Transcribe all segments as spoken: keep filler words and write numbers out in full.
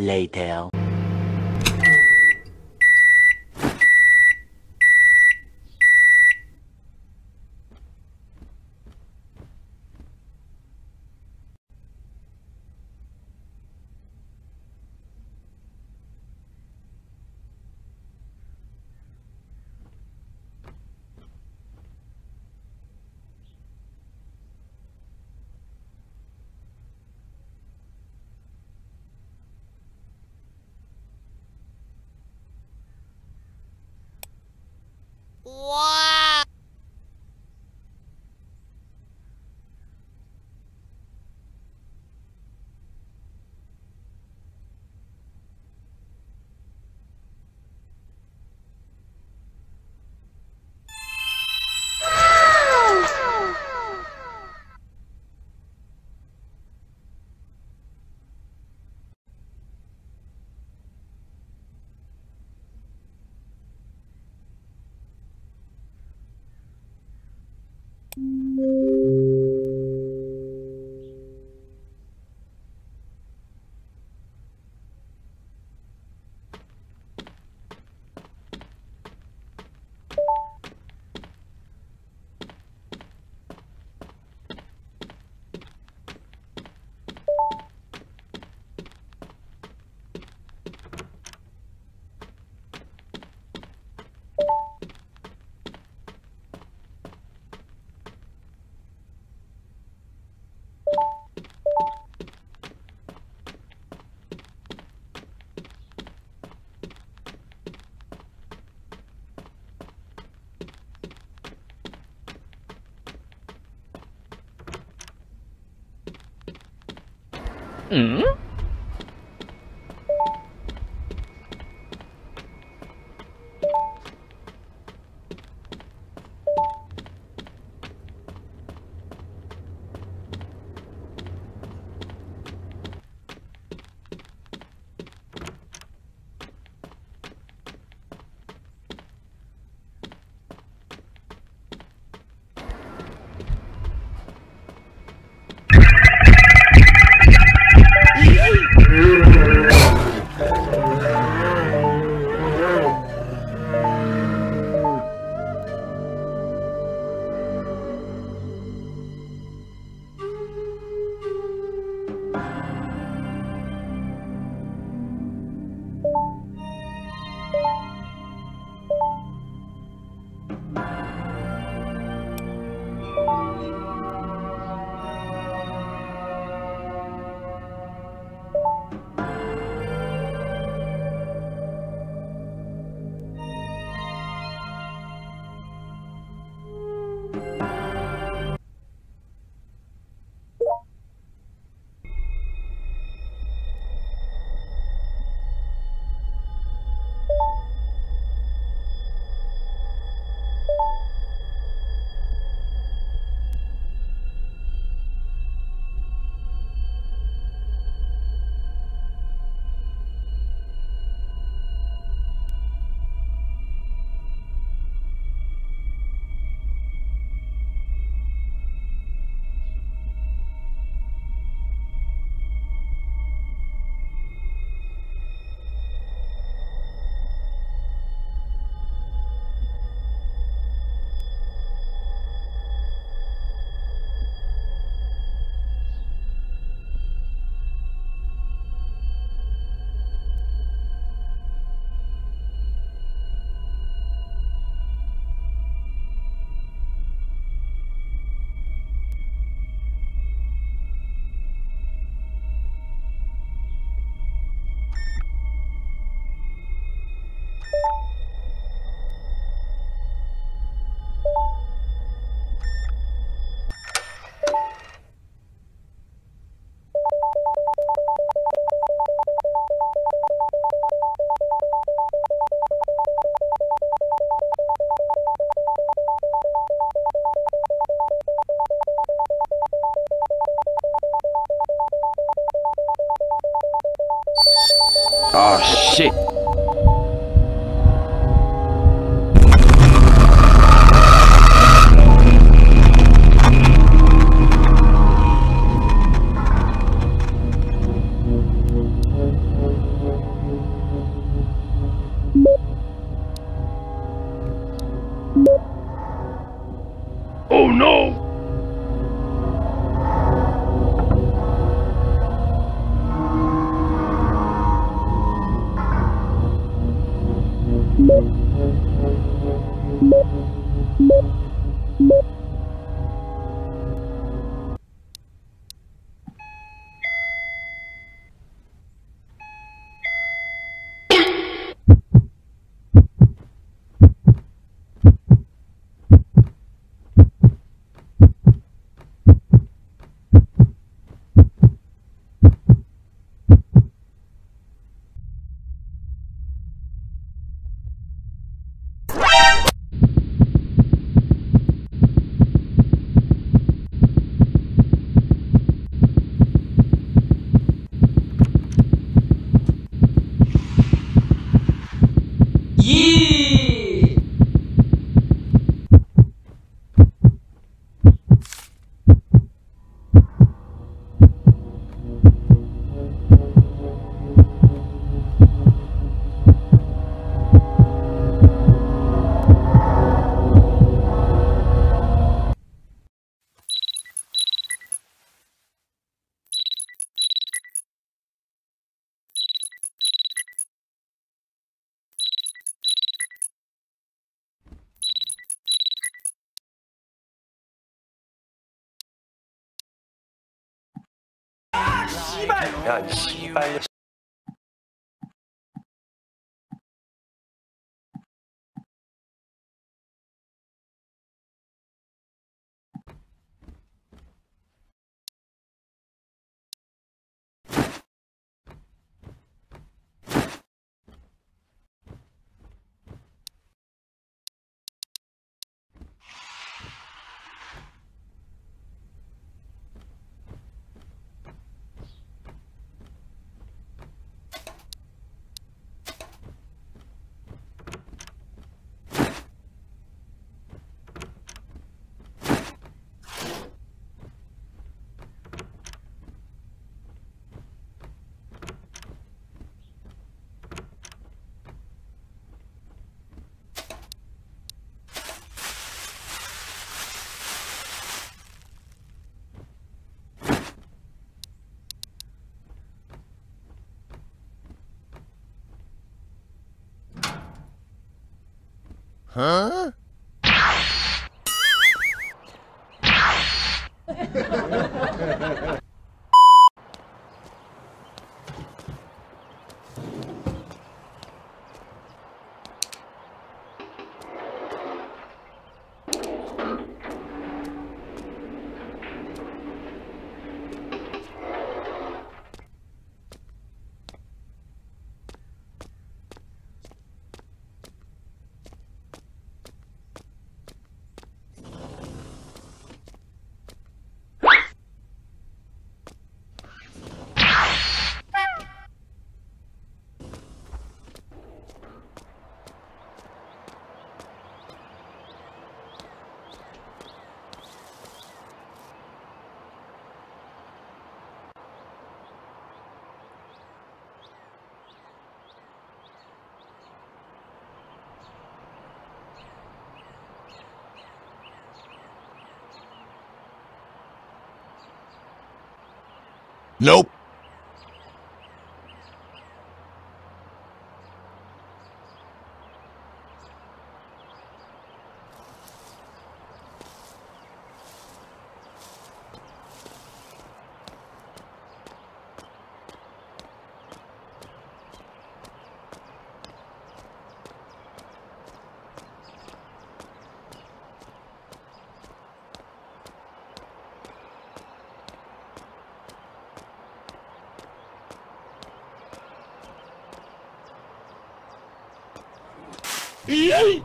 later. Wow! Hmm? Oh shit. no! 야, 이 씨발. Huh? Nope. Yay!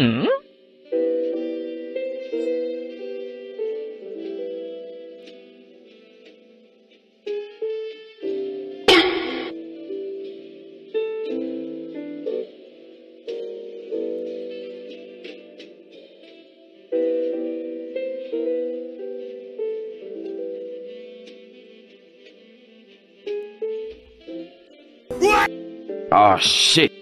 Mm? Oh shit.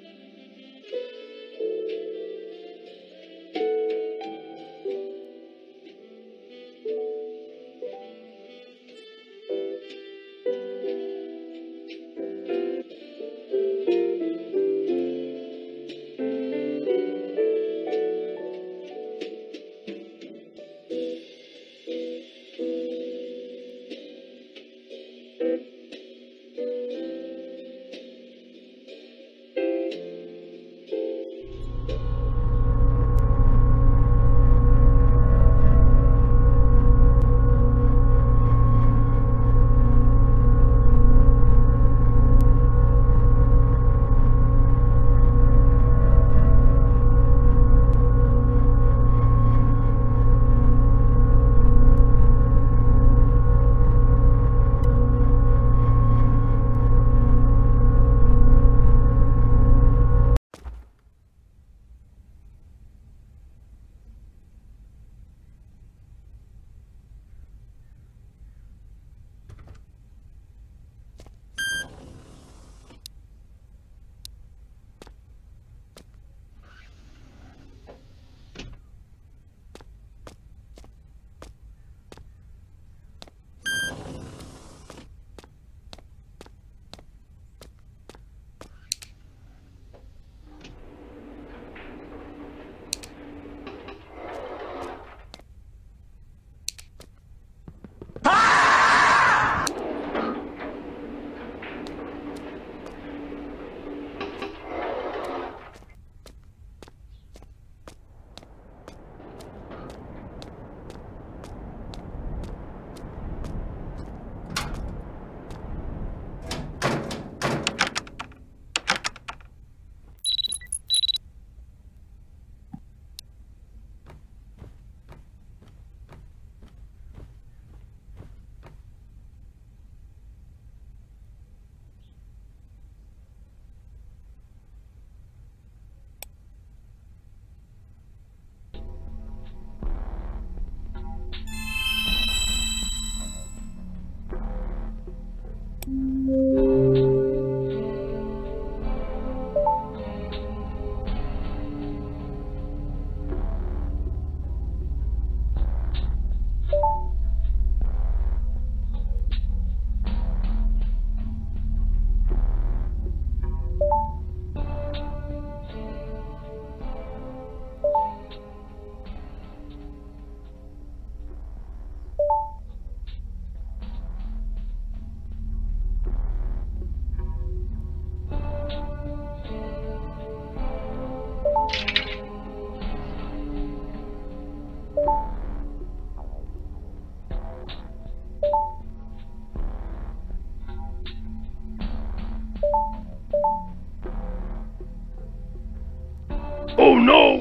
Oh no!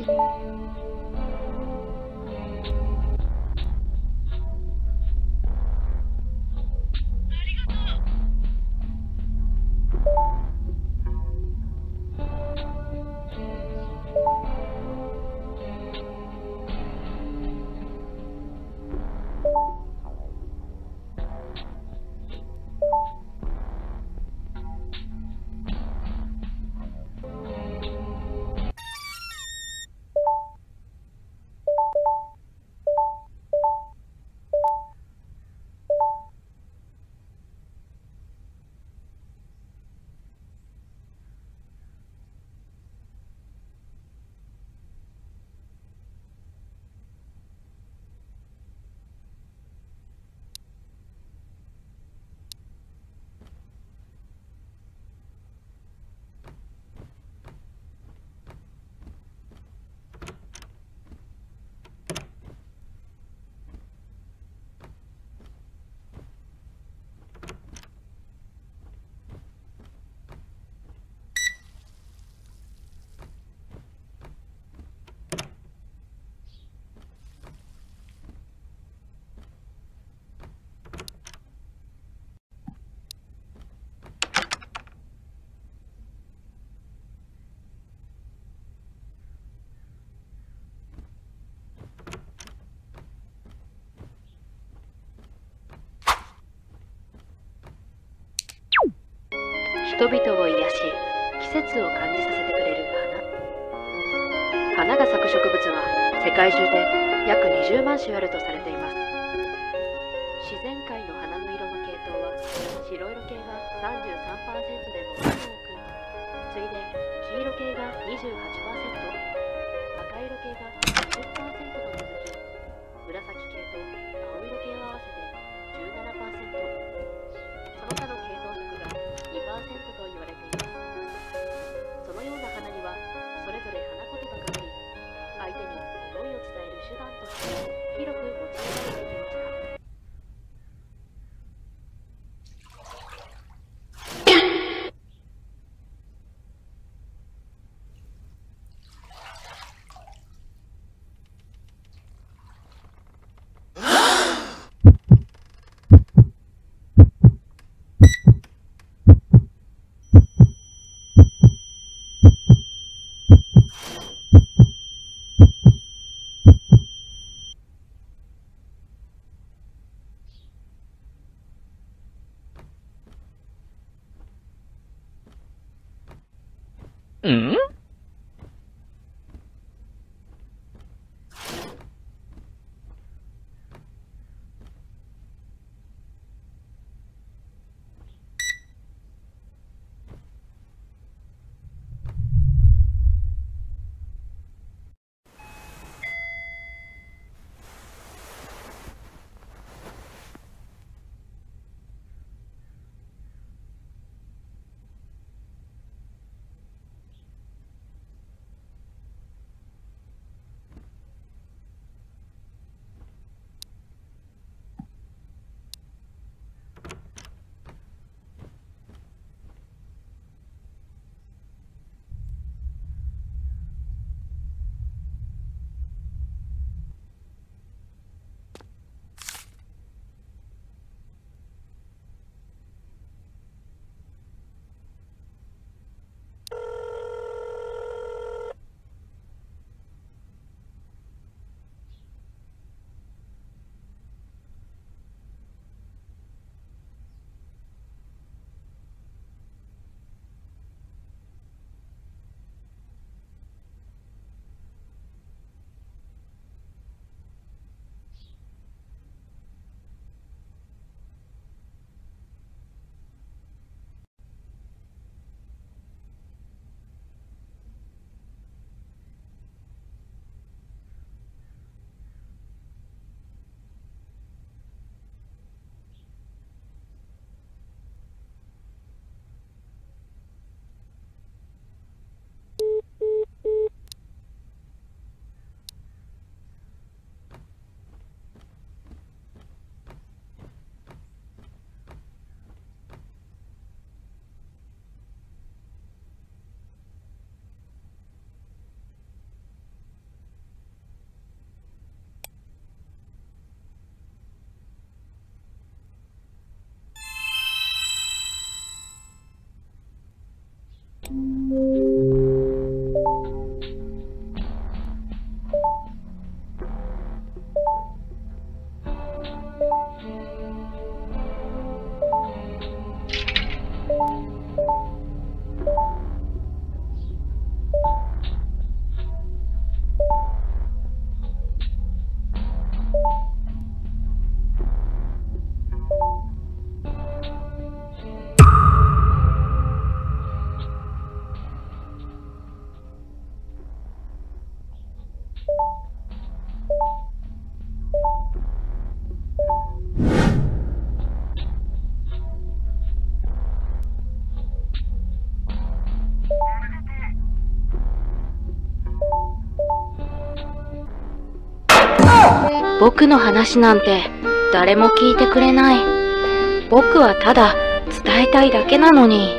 人々を癒し、季節を感じさせてくれる花。花が咲く植物は世界中で約にじゅうまんしゅあるとされています。自然界の花の色の系統は白色系が さんじゅうさんパーセント で最も多く、次いで黄色系が にじゅうはちパーセント、赤色系が にじゅっパーセント と続き、紫系と青色系を合わせて じゅうななパーセント、その他の系統色が にパーセント と言われています。そのような花にはそれぞれ花言葉があり、相手に思いを伝える手段として広く用いられてきました。 うん。 僕の話なんて誰も聞いてくれない。僕はただ伝えたいだけなのに。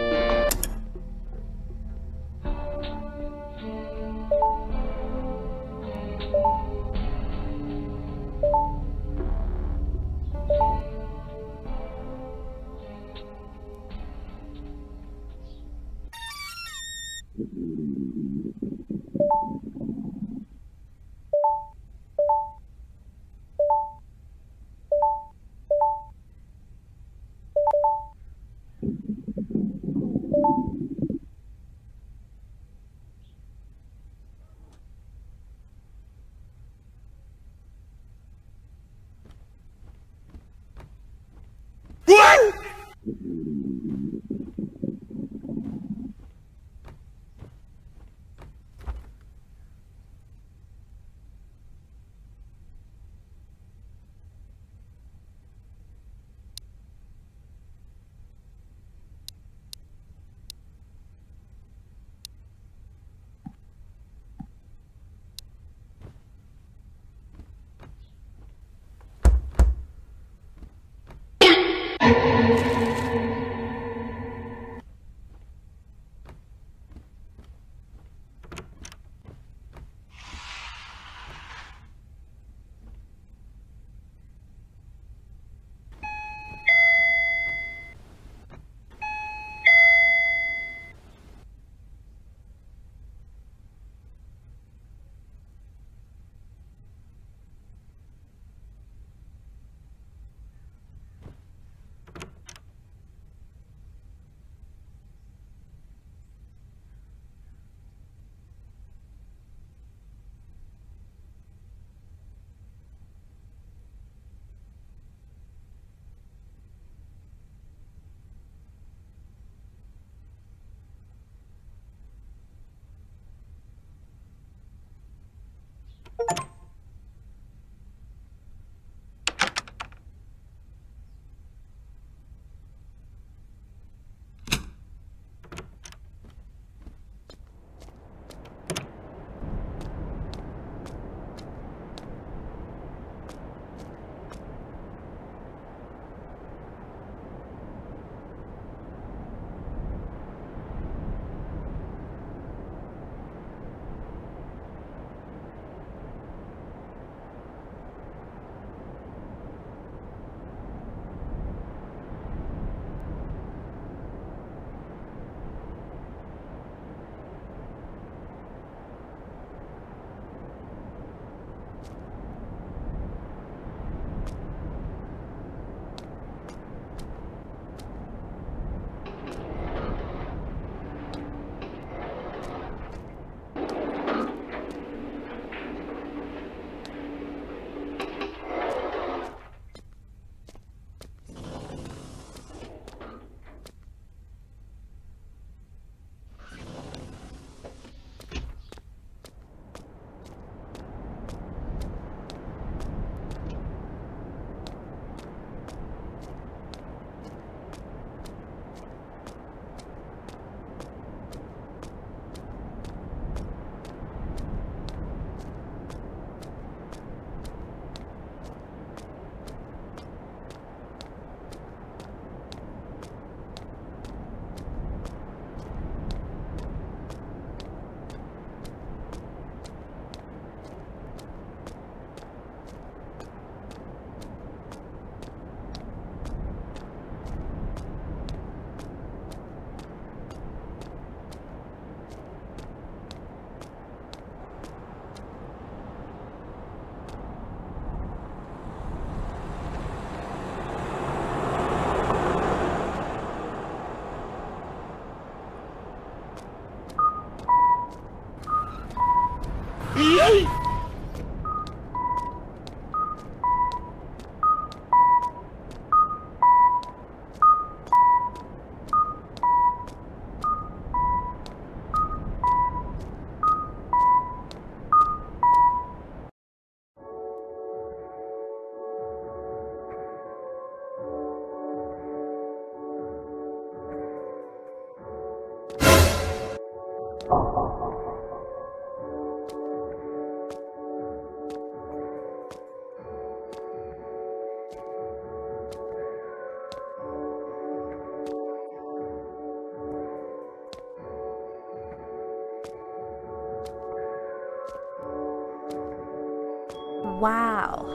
Wow.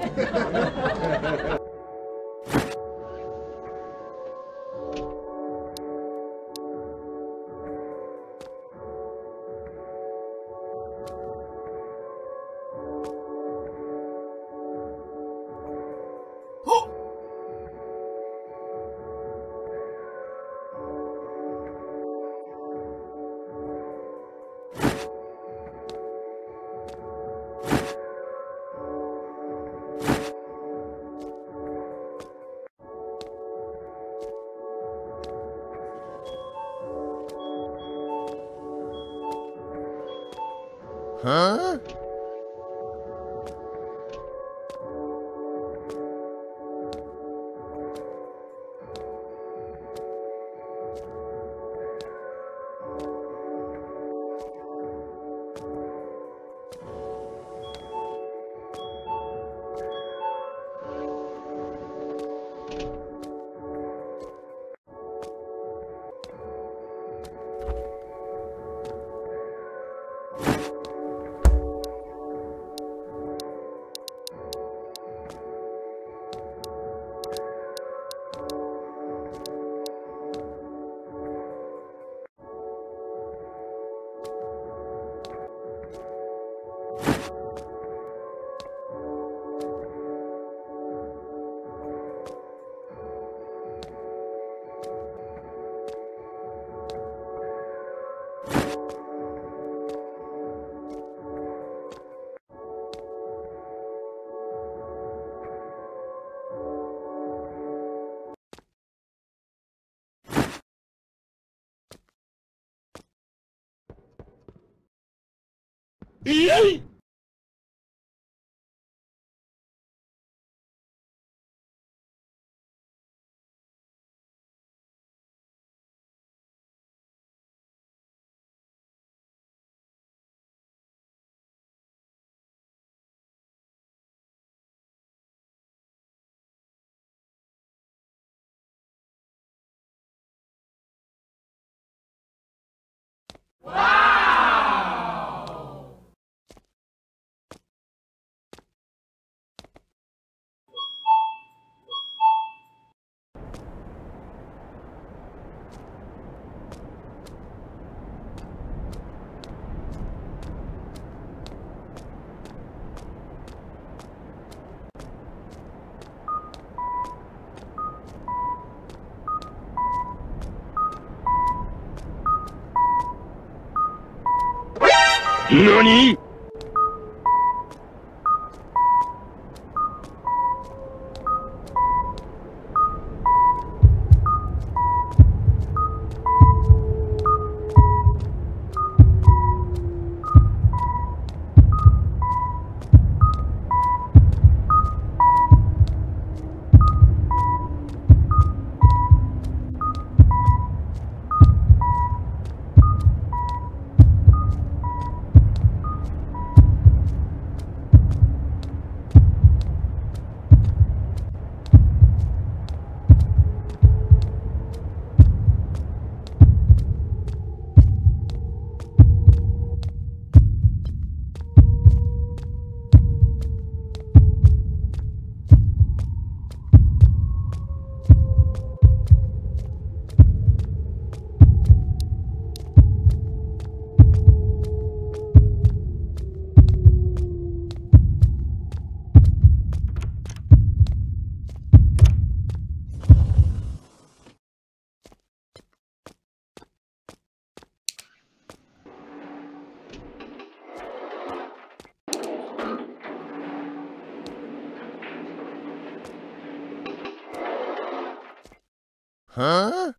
Huh? Yay! NANI?! Huh?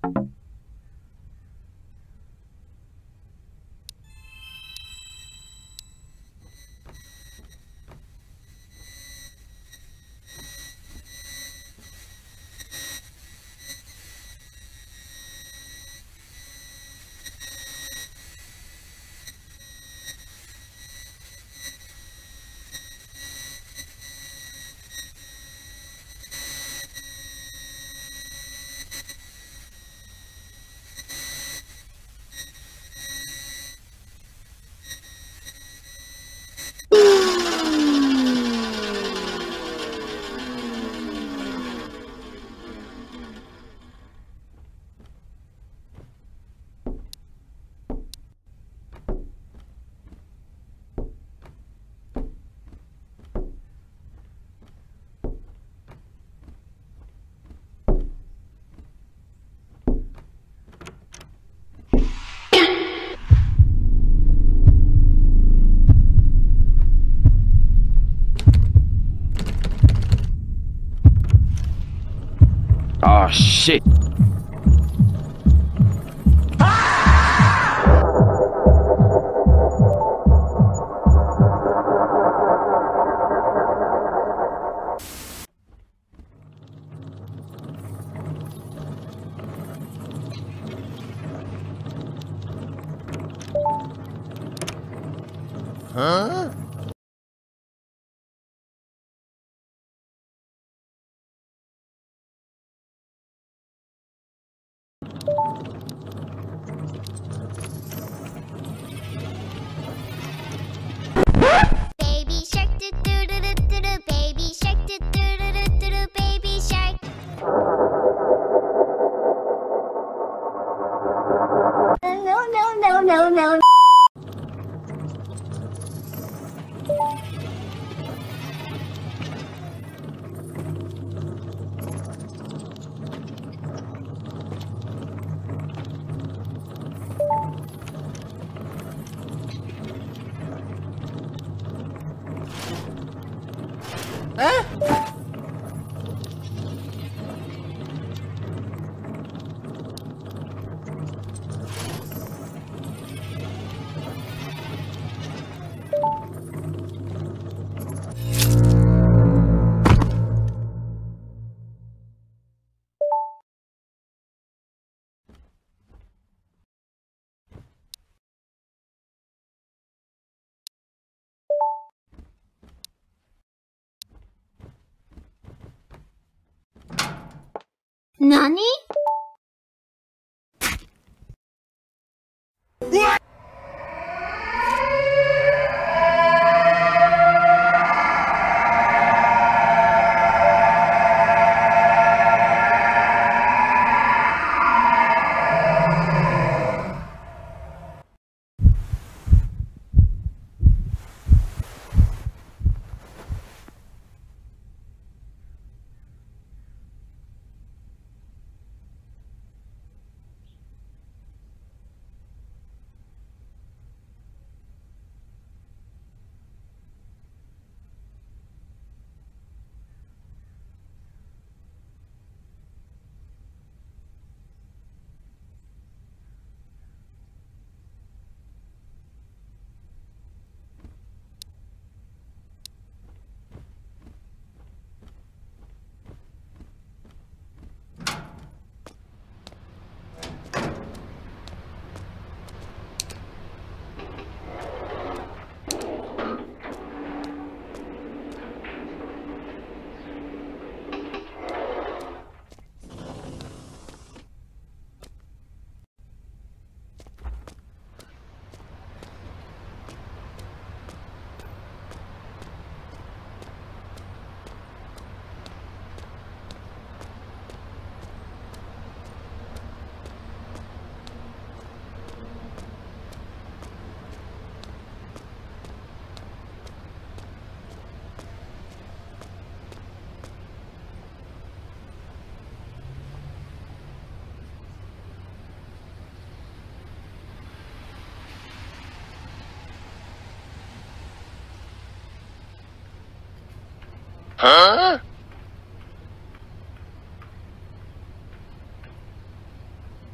Oh shit. Huh? Baby shark do do do do do do. Baby shark do do do do do do. Baby shark. No no no no no. Nani? Huh?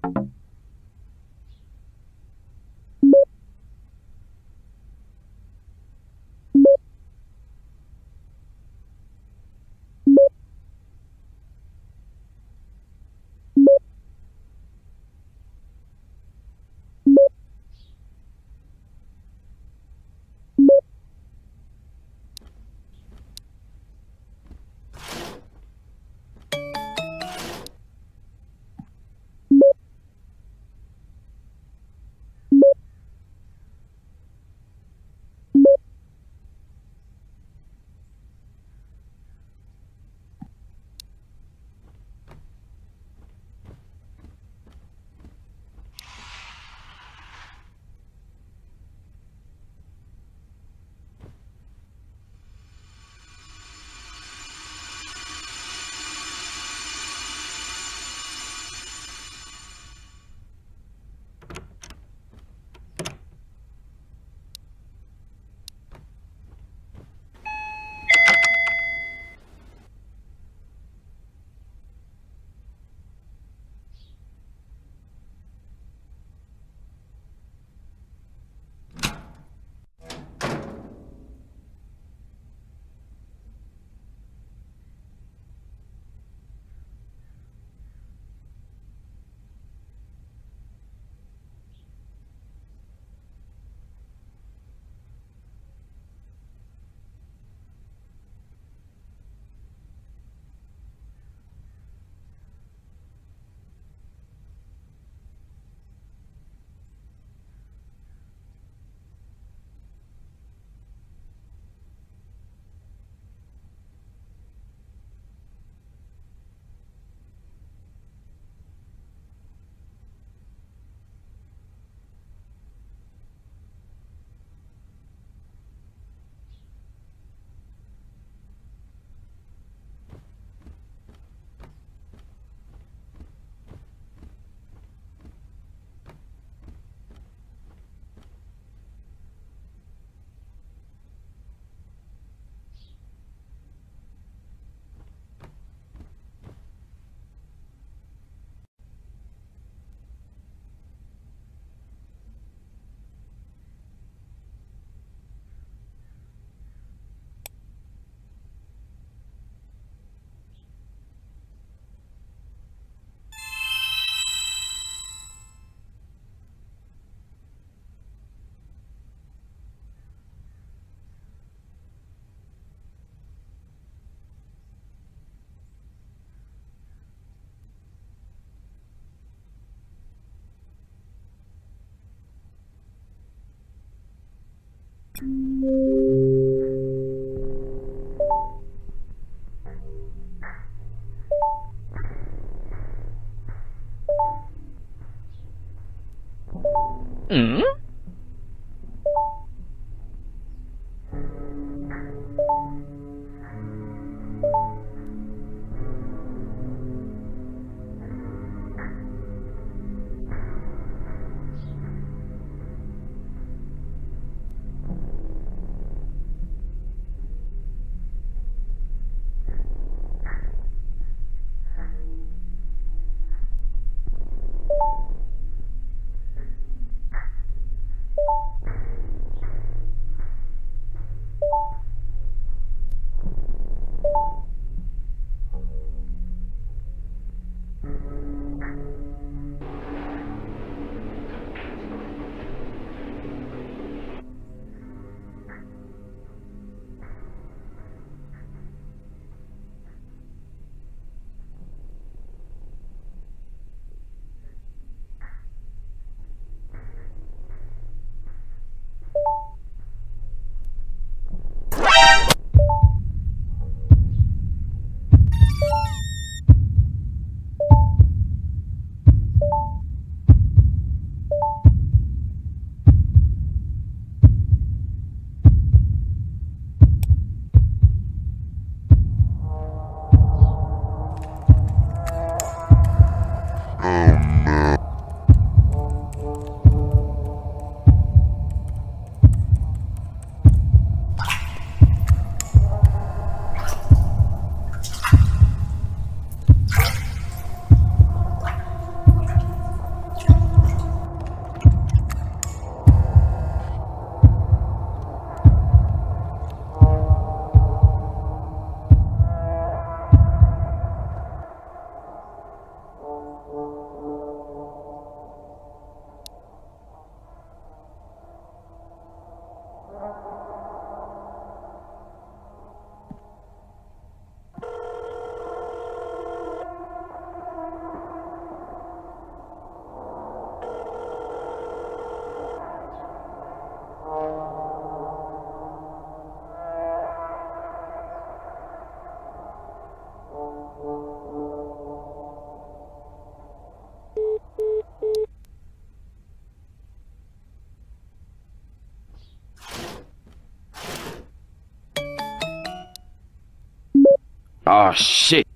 嗯？ Oh shit.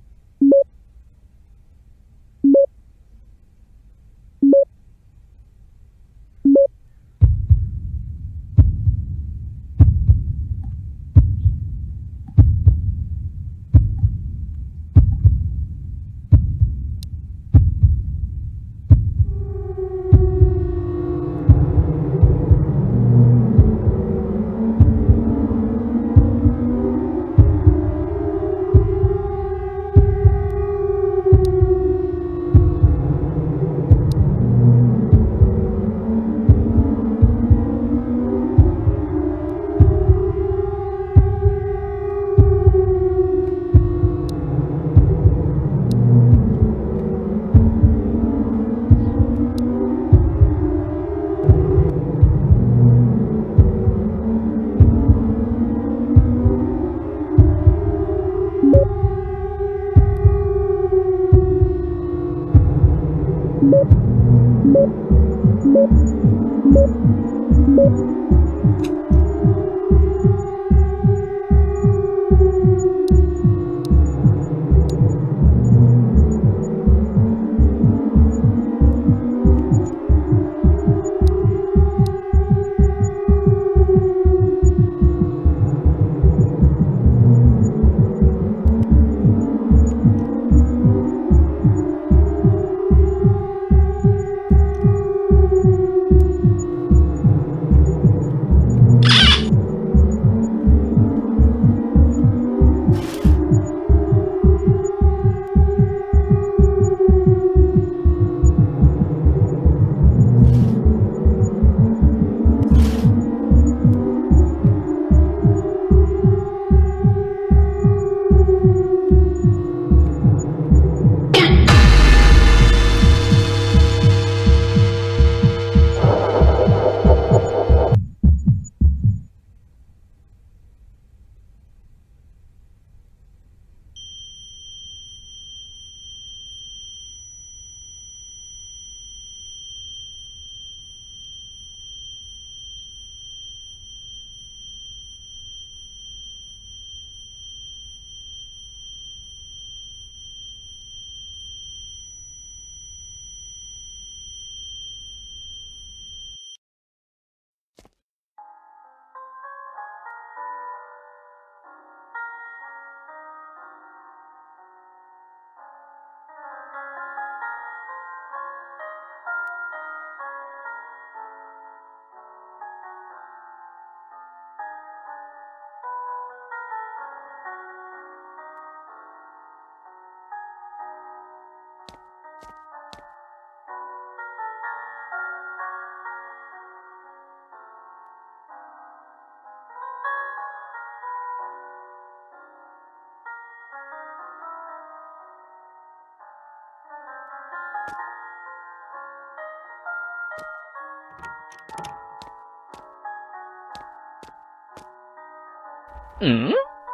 Hmm?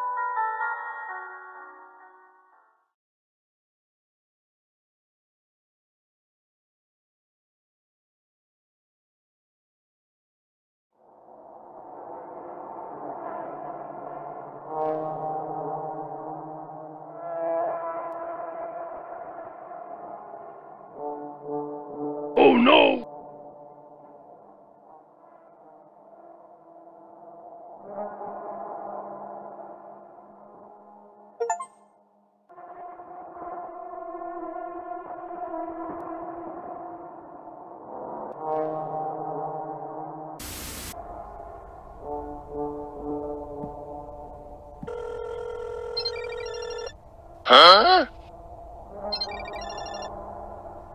Oh no! Huh?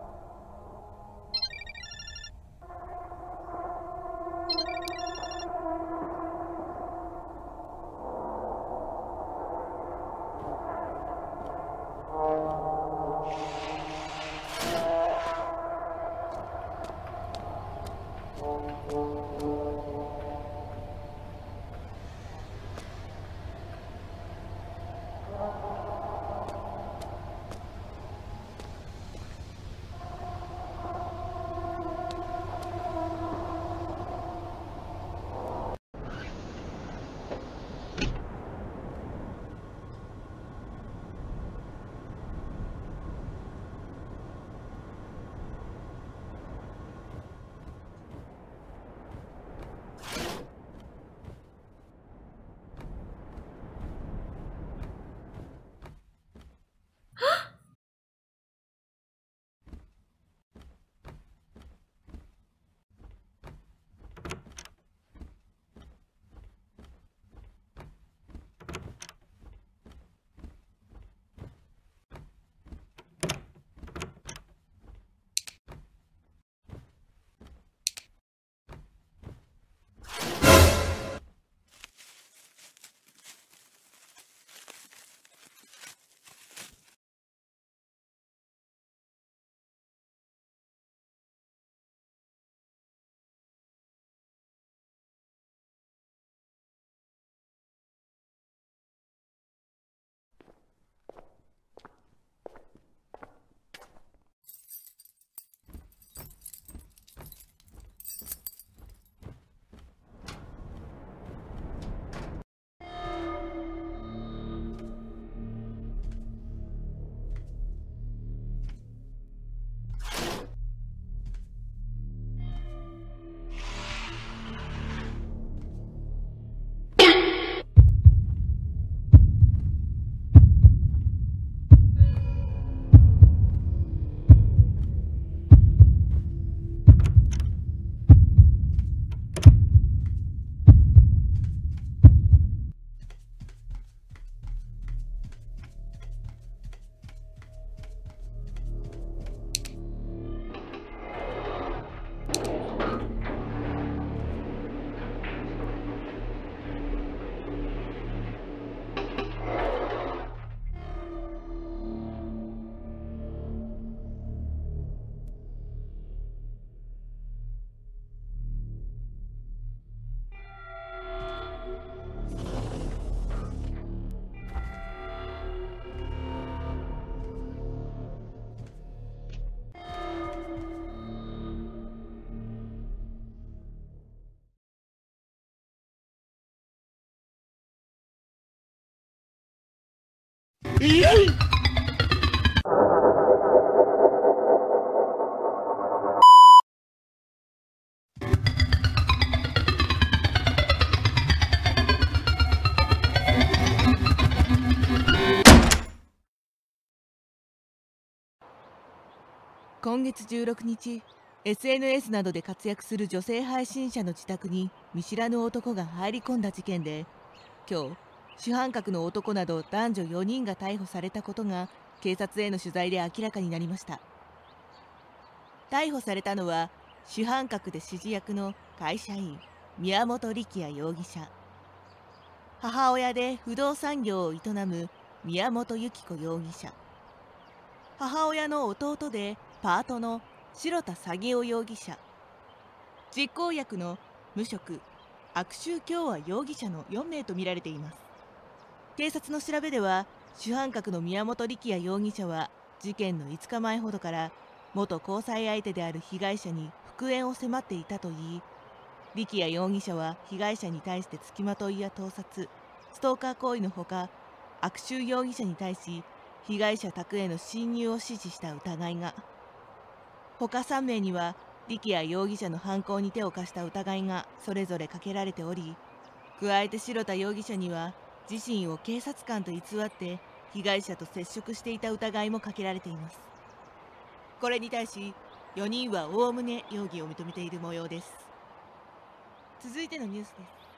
今月じゅうろくにち、エスエヌエス などで活躍する女性配信者の自宅に見知らぬ男が入り込んだ事件で、今日主犯格の男など男女よにんが逮捕されたことが警察への取材で明らかになりました。逮捕されたのは主犯格で指示役の会社員宮本力也容疑者、母親で不動産業を営む宮本由紀子容疑者、母親の弟でパートの白田詐欺夫容疑者、実行役の無職悪臭京和容疑者のよんめいとみられています。警察の調べでは、主犯格の宮本力也容疑者は事件のいつかまえほどから元交際相手である被害者に復縁を迫っていたといい、力也容疑者は被害者に対して付きまといや盗撮、ストーカー行為のほか、悪臭容疑者に対し被害者宅への侵入を指示した疑いが、他さんめいには力也容疑者の犯行に手を貸した疑いがそれぞれかけられており、加えて白田容疑者には自身を警察官と偽って被害者と接触していた疑いもかけられています。これに対しよにんはおおむね容疑を認めている模様です。続いてのニュースです。